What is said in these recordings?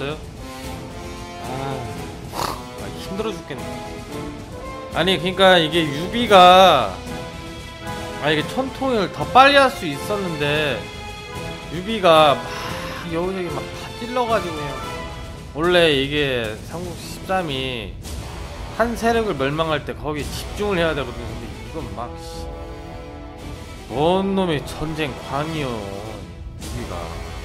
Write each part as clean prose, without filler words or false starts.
봤어요? 힘들어 죽겠네. 아니 그니까 이게 유비가 이게 천통을 더 빨리 할 수 있었는데 유비가 막 여기저기 막 다 찔러가지고 그냥 원래 이게 삼국지 13이 한 세력을 멸망할 때 거기에 집중을 해야 되거든요. 근데 이건 막 뭔 놈의 전쟁 광이요 유비가.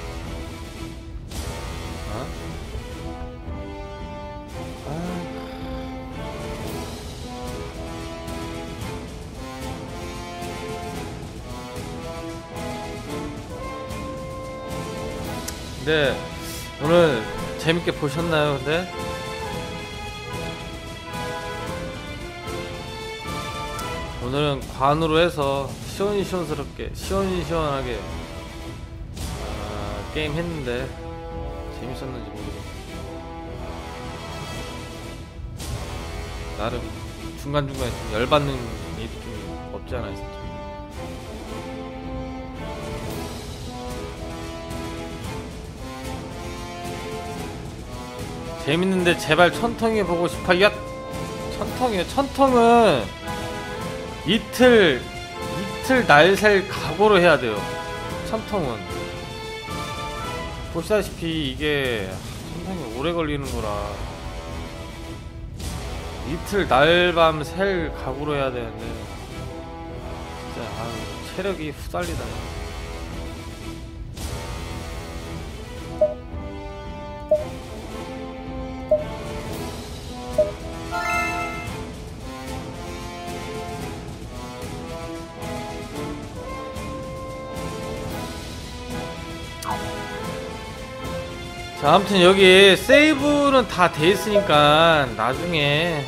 근데 오늘 재밌게 보셨나요? 근데 오늘은 관으로 해서 시원시원스럽게 시원시원하게 게임 했는데 재밌었는지 모르겠어. 나름 중간중간에 좀 열받는 일이 좀 없지 않아 있었죠. 재밌는데 제발 천통이 보고 싶어. 야! 천통이요. 천통은 이틀 날샐 각오로 해야 돼요. 천통은 보시다시피 이게 천통이 오래 걸리는 거라 이틀 날밤 샐 각오로 해야 되는데 진짜 체력이 후달리다. 자, 아무튼 여기 세이브는 다 돼 있으니까 나중에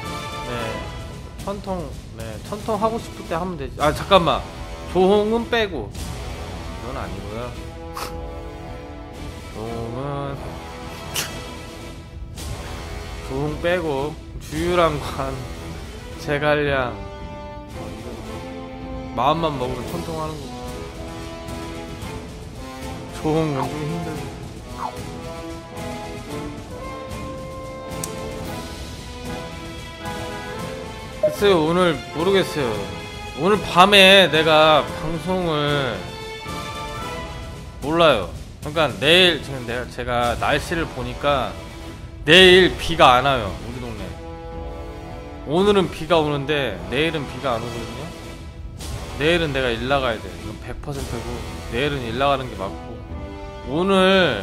천통 천통 하고 싶을 때 하면 되지. 아 잠깐만, 조홍은 빼고 이건 아니고요. 조홍 빼고 주유랑관 제갈량 마음만 먹으면 천통하는 거. 조홍은 좀 힘들고. 글쎄요, 오늘 모르겠어요. 오늘 밤에 내가 방송을 몰라요. 그러니까 내일 지금 제가 날씨를 보니까 내일 비가 안 와요, 우리 동네. 오늘은 비가 오는데 내일은 비가 안 오거든요. 내일은 내가 일 나가야 돼. 이건 100%고 내일은 일 나가는 게 맞고. 오늘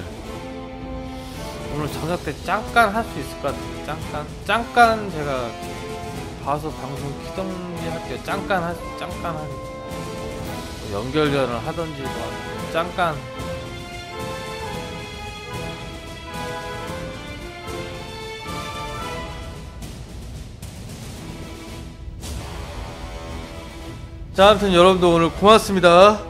저녁 때 잠깐 할 수 있을 것 같아요. 잠깐 제가 봐서 방송 키던지 할게요. 잠깐 하게. 연결전을 하던지 뭐 잠깐. 자, 아무튼 여러분도 오늘 고맙습니다.